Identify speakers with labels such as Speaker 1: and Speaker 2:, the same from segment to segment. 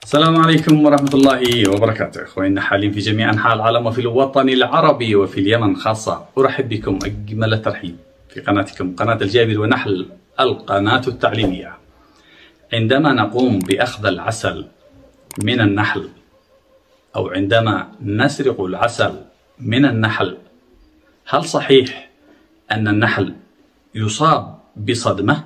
Speaker 1: السلام عليكم ورحمة الله وبركاته. أخواننا حالين في جميع أنحاء العالم وفي الوطن العربي وفي اليمن خاصة، أرحب بكم أجمل الترحيب في قناتكم قناة الجابر ونحل، القناة التعليمية. عندما نقوم بأخذ العسل من النحل أو عندما نسرق العسل من النحل، هل صحيح أن النحل يصاب بصدمة؟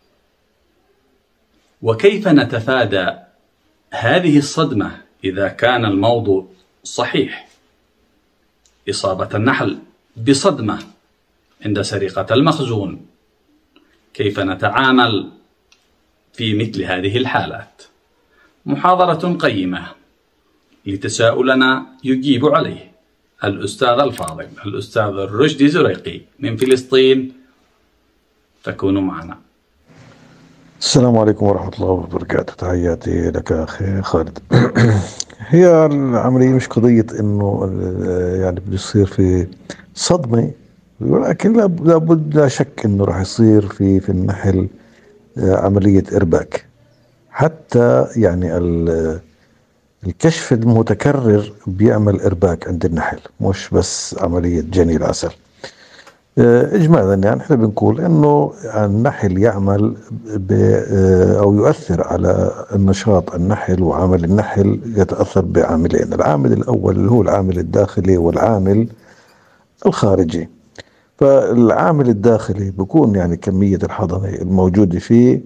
Speaker 1: وكيف نتفادى هذه الصدمة إذا كان الموضوع صحيح؟ إصابة النحل بصدمة عند سرقة المخزون، كيف نتعامل في مثل هذه الحالات؟ محاضرة قيمة لتساؤلنا يجيب عليه الأستاذ الفاضل الأستاذ الرشدي زريقي من فلسطين، فكونوا معنا.
Speaker 2: السلام عليكم ورحمة الله وبركاته. تحياتي لك أخي خالد. هي العملية مش قضية إنه يعني بده يصير في صدمة، ولكن لابد لا شك إنه راح يصير في النحل عملية إرباك. حتى يعني الكشف المتكرر بيعمل إرباك عند النحل، مش بس عملية جني العسل. إجمالا يعني احنا بنقول انه النحل يعمل او يؤثر على النشاط النحل، وعمل النحل يتأثر بعاملين: العامل الاول اللي هو العامل الداخلي والعامل الخارجي. فالعامل الداخلي بيكون يعني كمية الحضنة الموجودة فيه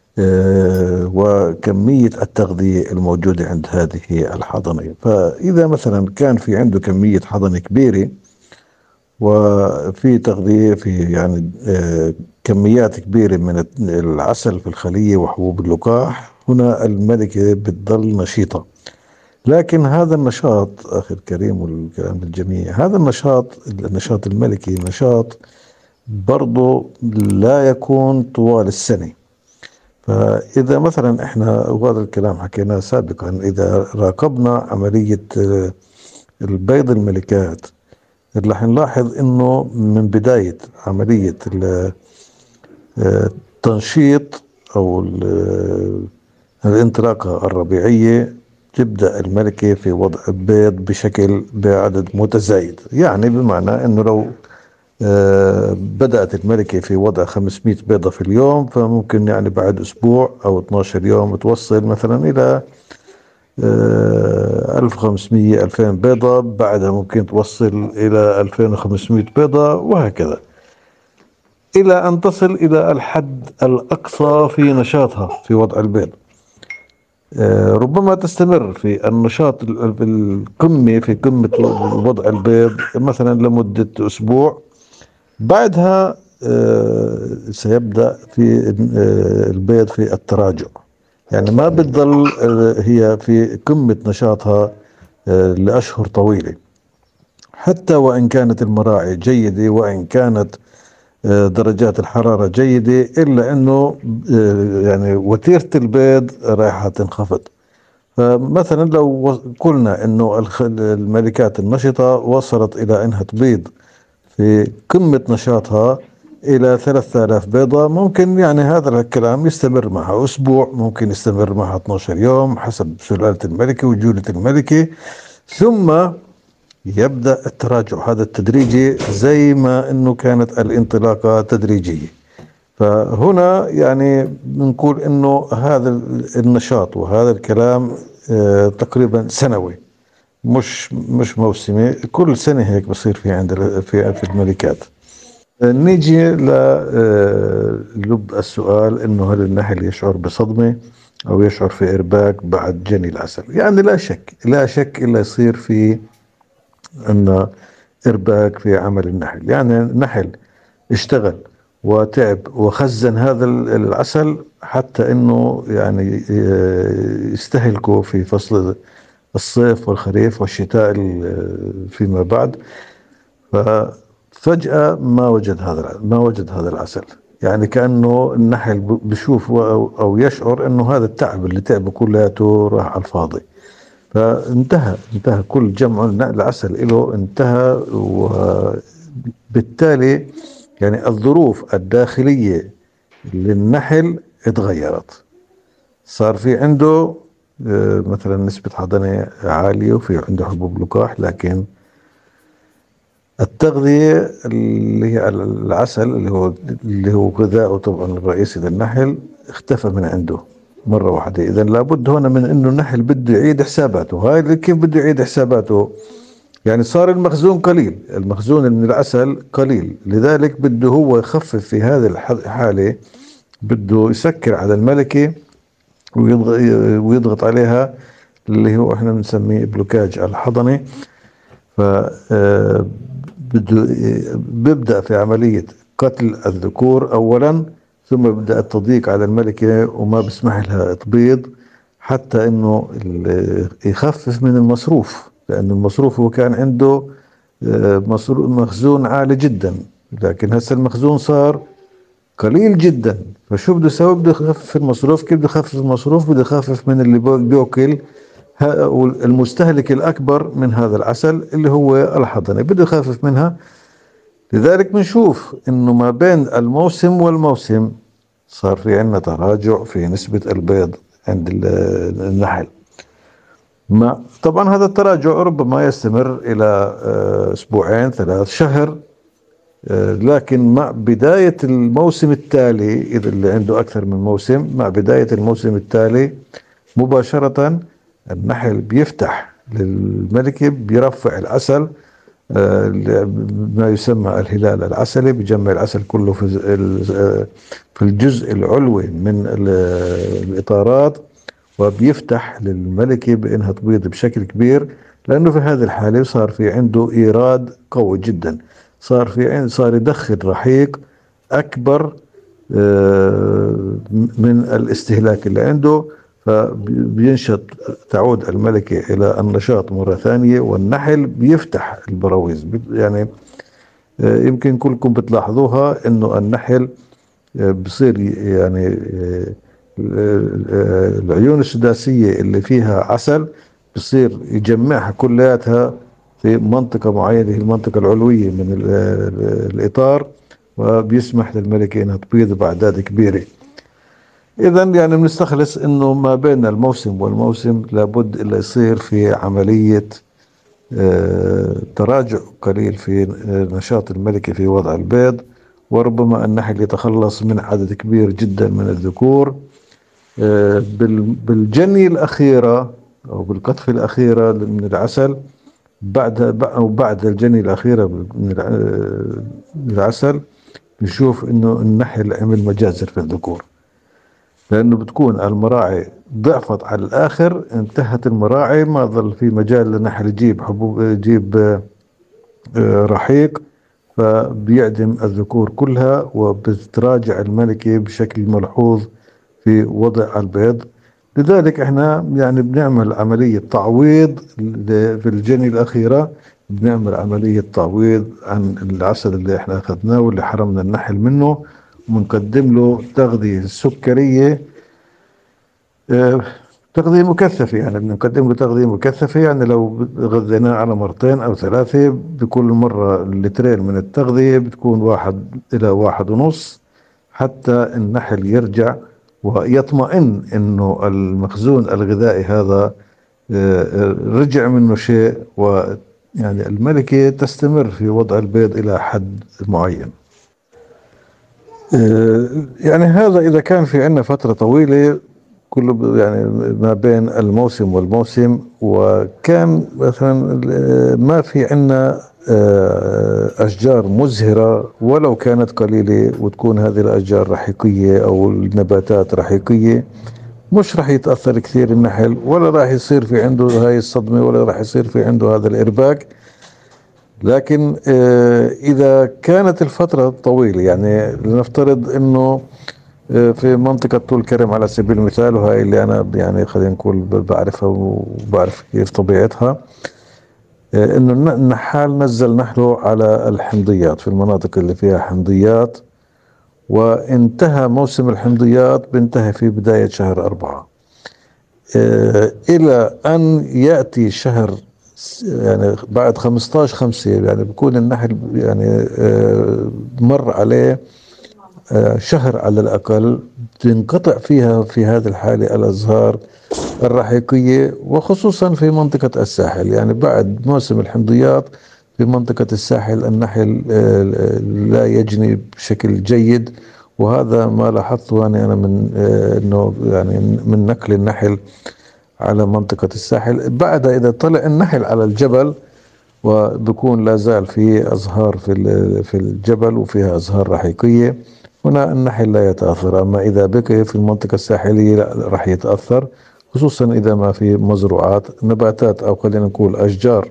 Speaker 2: وكمية التغذية الموجودة عند هذه الحضنة. فإذا مثلا كان في عنده كمية حضنة كبيرة وفي تغذية في يعني كميات كبيرة من العسل في الخلية وحبوب اللقاح، هنا الملكة بتظل نشيطة. لكن هذا النشاط أخي الكريم والكلام الجميع، هذا النشاط الملكي نشاط برضو لا يكون طوال السنة. فإذا مثلا احنا، وهذا الكلام حكيناه سابقا، إذا راقبنا عملية البيض الملكات رح نلاحظ انه من بداية عملية التنشيط او الانطلاقة الربيعية تبدأ الملكة في وضع بيض بعدد متزايد. يعني بمعنى انه لو بدأت الملكة في وضع 500 بيضة في اليوم، فممكن يعني بعد اسبوع او 12 يوم توصل مثلا الى 1500 2000 بيضة، بعدها ممكن توصل إلى 2500 بيضة، وهكذا إلى أن تصل إلى الحد الأقصى في نشاطها في وضع البيض. ربما تستمر في النشاط القمة في قمة وضع البيض مثلا لمدة أسبوع، بعدها سيبدأ في البيض في التراجع. يعني ما بتضل هي في قمة نشاطها لأشهر طويلة، حتى وإن كانت المراعي جيدة وإن كانت درجات الحرارة جيدة، إلا أنه يعني وتيرة البيض رايحة تنخفض. فمثلا لو قلنا أنه الملكات النشطة وصلت إلى أنها تبيض في قمة نشاطها إلى 3000 بيضة، ممكن يعني هذا الكلام يستمر معها أسبوع، ممكن يستمر معها 12 يوم حسب سلالة الملكة وجودة الملكة، ثم يبدأ التراجع هذا التدريجي زي ما أنه كانت الانطلاقة تدريجية. فهنا يعني بنقول أنه هذا النشاط وهذا الكلام تقريبا سنوي، مش موسمي. كل سنة هيك بصير في الملكات. نيجي للب السؤال، انه هل النحل يشعر بصدمة او يشعر في ارباك بعد جني العسل؟ يعني لا شك الا يصير في ان ارباك في عمل النحل. يعني النحل اشتغل وتعب وخزن هذا العسل حتى انه يعني يستهلكه في فصل الصيف والخريف والشتاء فيما بعد. ففجأة ما وجد هذا العسل. يعني كأنه النحل بشوف أو يشعر أنه هذا التعب اللي تعبه كلياته راح على الفاضي. فانتهى كل جمع العسل له انتهى، وبالتالي يعني الظروف الداخلية للنحل اتغيرت. صار في عنده مثلا نسبة حضانة عالية وفي عنده حبوب لقاح، لكن التغذية اللي هي العسل اللي هو غذاؤه طبعا الرئيسي للنحل اختفى من عنده مرة واحدة. إذا لابد هنا من إنه النحل بده يعيد حساباته. هاي اللي كيف بده يعيد حساباته؟ يعني صار المخزون قليل، المخزون من العسل قليل، لذلك بده هو يخفف في هذه الحالة، بده يسكر على الملكة ويضغط عليها، اللي هو احنا بنسميه بلوكاج الحضني. ف بده بيبدأ في عملية قتل الذكور أولا، ثم بيبدأ التضييق على الملكة وما بسمح لها تبيض، حتى انه يخفف من المصروف، لأن المصروف هو كان عنده مخزون عالي جدا، لكن هسه المخزون صار قليل جدا. فشو بده يسوي؟ بده يخفف المصروف. كيف بده يخفف المصروف؟ بده يخفف من اللي بياكل المستهلك الأكبر من هذا العسل اللي هو الحضنة، بده يخفف منها. لذلك بنشوف إنه ما بين الموسم والموسم صار في عندنا تراجع في نسبة البيض عند النحل. ما طبعا هذا التراجع ربما يستمر إلى أسبوعين 3 شهر، لكن مع بداية الموسم التالي، إذا اللي عنده أكثر من موسم، مع بداية الموسم التالي مباشرة النحل بيفتح للملكة، بيرفع العسل، ما يسمى الهلال العسلي، بيجمع العسل كله في الجزء العلوي من الإطارات، وبيفتح للملكة بأنها تبيض بشكل كبير، لأنه في هذه الحالة صار في عنده إيراد قوي جدا، صار يدخل رحيق أكبر من الاستهلاك اللي عنده، فبينشط، تعود الملكة إلى النشاط مرة ثانية، والنحل بيفتح البراويز. يعني يمكن كلكم بتلاحظوها إنه النحل بصير يعني العيون السداسية اللي فيها عسل بصير يجمعها كلياتها في منطقة معينة، هي المنطقة العلوية من الإطار، وبيسمح للملكة إنها تبيض بأعداد كبيرة. إذا يعني بنستخلص إنه ما بين الموسم والموسم لابد إلا يصير في عملية تراجع قليل في نشاط الملكة في وضع البيض، وربما النحل يتخلص من عدد كبير جدا من الذكور. بالجني الأخيرة أو بالقطفة الأخيرة من العسل، بعد الجني الأخيرة من العسل، نشوف إنه النحل عمل مجازر في الذكور، لأنه بتكون المراعي ضعفت على الآخر، انتهت المراعي، ما ظل في مجال للنحل يجيب حبوب، يجيب رحيق، فبيعدم الذكور كلها، وبتراجع الملكة بشكل ملحوظ في وضع البيض. لذلك احنا يعني بنعمل عملية تعويض في الجني الأخيرة، بنعمل عملية تعويض عن العسل اللي احنا أخذناه واللي حرمنا النحل منه، وبنقدم له تغذية سكرية، تغذية مكثفة. يعني بنقدم له تغذية مكثفة، يعني لو غذيناه على مرتين أو 3، بكل مرة لترين من التغذية بتكون 1 إلى 1.5، حتى النحل يرجع ويطمئن إنه المخزون الغذائي هذا رجع منه شيء، ويعني الملكة تستمر في وضع البيض إلى حد معين. يعني هذا إذا كان في عندنا فترة طويلة، كله يعني ما بين الموسم والموسم، وكان مثلا ما في عندنا أشجار مزهرة ولو كانت قليلة، وتكون هذه الأشجار رحيقية أو النباتات رحيقية، مش راح يتأثر كثير النحل، ولا راح يصير في عنده هاي الصدمة، ولا راح يصير في عنده هذا الإرباك. لكن إذا كانت الفترة طويلة، يعني لنفترض إنه في منطقة طول كرم على سبيل المثال، وهاي اللي أنا يعني خلينا نقول بعرفها وبعرف كيف طبيعتها، إنه النحال نزل نحله على الحمضيات في المناطق اللي فيها حمضيات، وانتهى موسم الحمضيات بينتهي في بداية شهر 4، إلى أن يأتي شهر يعني بعد 15/5، يعني بيكون النحل يعني مر عليه شهر على الأقل، تنقطع فيها في هذه الحالة الأزهار الرحيقية، وخصوصا في منطقة الساحل. يعني بعد موسم الحمضيات في منطقة الساحل النحل لا يجني بشكل جيد، وهذا ما لاحظته أنا من أنه يعني من نقل النحل على منطقة الساحل. بعد إذا طلع النحل على الجبل وبكون لا زال في أزهار في الجبل وفيها أزهار رحيقية، هنا النحل لا يتأثر. أما إذا بقي في المنطقة الساحلية لا راح يتأثر، خصوصا إذا ما في مزروعات نباتات أو خلينا نقول أشجار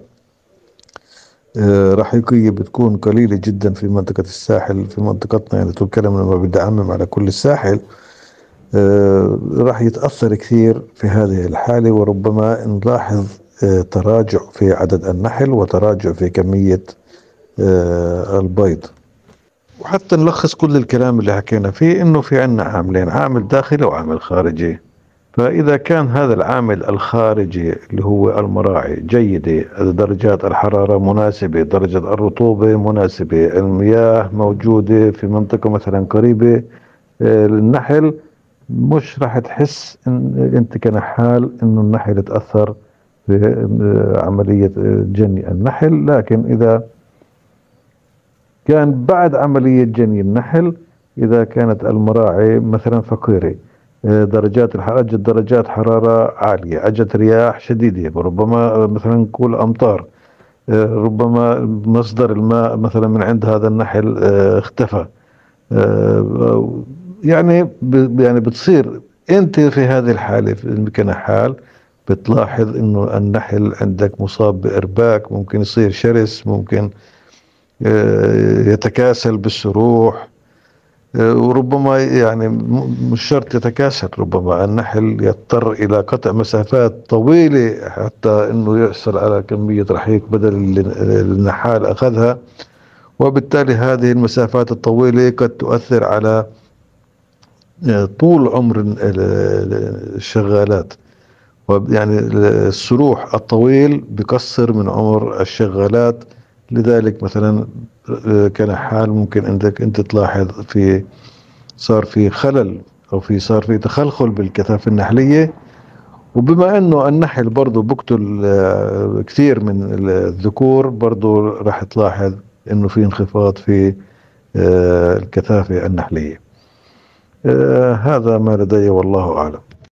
Speaker 2: رحيقية بتكون قليلة جدا في منطقة الساحل. في منطقتنا يعني طول كلامنا ما بدي أعمم على كل الساحل، راح يتأثر كثير في هذه الحالة، وربما نلاحظ تراجع في عدد النحل وتراجع في كمية البيض. وحتى نلخص كل الكلام اللي حكينا فيه انه في عنا عاملين، عامل داخلي وعامل خارجي. فاذا كان هذا العامل الخارجي اللي هو المراعي جيدة، درجات الحرارة مناسبة، درجة الرطوبة مناسبة، المياه موجودة في منطقة مثلا قريبة للنحل، مش راح تحس ان انت كنحال انه النحل تأثر في عملية جني النحل. لكن اذا كان بعد عملية جني النحل، إذا كانت المراعي مثلا فقيرة، درجات الحرارة أجت درجات حرارة عالية، أجت رياح شديدة، ربما مثلا نقول أمطار، ربما مصدر الماء مثلا من عند هذا النحل اختفى، يعني يعني بتصير أنت في هذه الحالة كنحال بتلاحظ إنه النحل عندك مصاب بإرباك، ممكن يصير شرس، ممكن يتكاسل بالسروح، وربما يعني مش شرط يتكاسل، ربما النحل يضطر إلى قطع مسافات طويلة حتى أنه يحصل على كمية رحيق بدل اللي النحال أخذها. وبالتالي هذه المسافات الطويلة قد تؤثر على طول عمر الشغالات، يعني السروح الطويل بقصر من عمر الشغالات. لذلك مثلا كنحال ممكن عندك انت تلاحظ صار في خلل او صار في تخلخل بالكثافة النحلية. وبما انه النحل برضو بقتل كثير من الذكور، برضو راح تلاحظ انه في انخفاض في الكثافة النحلية. هذا ما لدي والله اعلم.